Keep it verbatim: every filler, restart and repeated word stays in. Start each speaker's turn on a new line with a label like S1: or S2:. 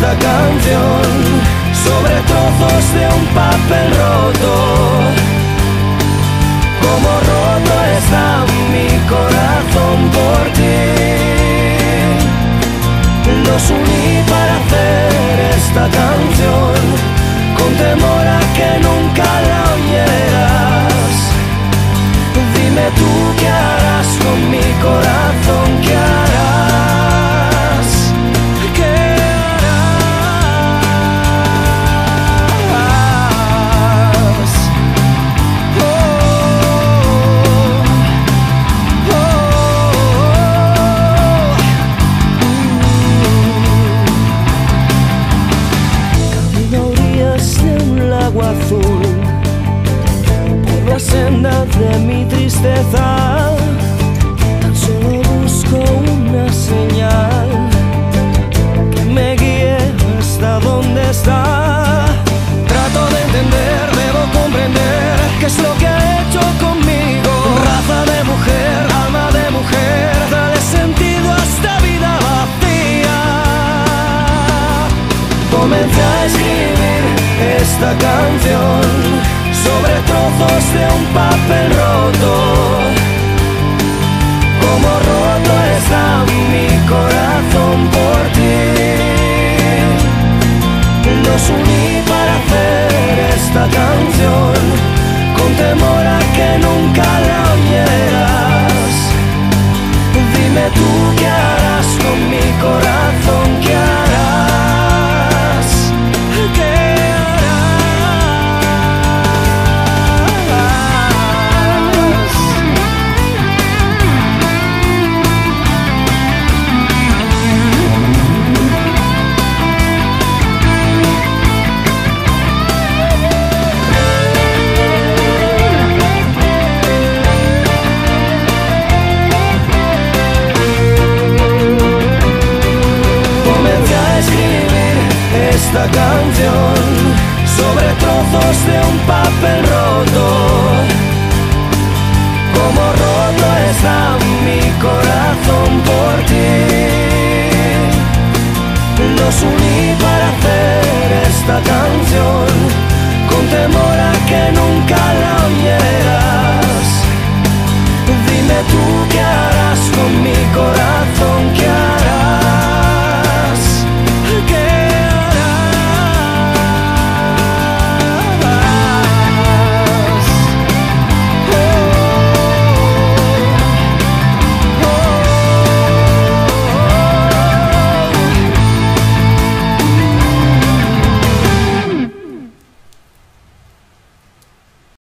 S1: esta canción sobre trozos de un papel roto. Como roto está mi corazón por ti. Nos uní para hacer esta canción con temor a que nunca la oyeras. Dime tú qué harás con mi corazón, qué harás, qué harás. Oh, oh, oh. Camino a orillas de un lago azul, por la senda de mi tristeza. Tan solo busco una señal que me guíe hasta donde está. Trato de entender, debo comprender qué es lo que ha hecho conmigo. Raza de mujer, alma de mujer, dale sentido a esta vida vacía. Comencé a escribir esta canción sobre trozos de un papel roto. Como roto está mi corazón por ti. Nos uní para hacer esta canción con temor a que nunca la oyeras. Dime tú qué harás con mi corazón, qué harás, qué esta canción sobre trozos de un papel roto. Como roto está mi corazón por ti. Nos uní para hacer esta canción con temor a que nunca la oyeras.